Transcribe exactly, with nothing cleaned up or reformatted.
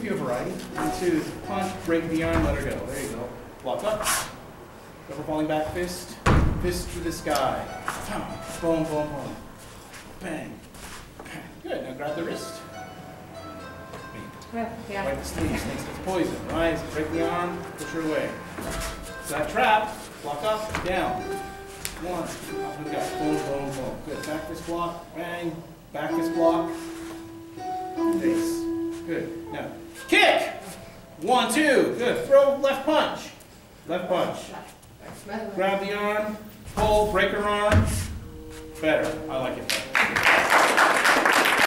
you a variety. One, two, punch, break the arm, let her go. There you go. Block up. Double falling back fist. Fist to the sky. Boom, boom, boom. Bang. Bang. Good. Now grab the wrist. Yeah. Wipe the sleeve. Snakes gets poison. Rise. Break the arm. Push her away. So that trap. Block up. Down. One. Up we go. Boom, boom, boom. Good. Back fist block. Bang. Back fist block. Face. Good. Now kick. One, two. Good. Throw left punch. Left punch. Grab the arm. Pull. Break her arm. Better. I like it better.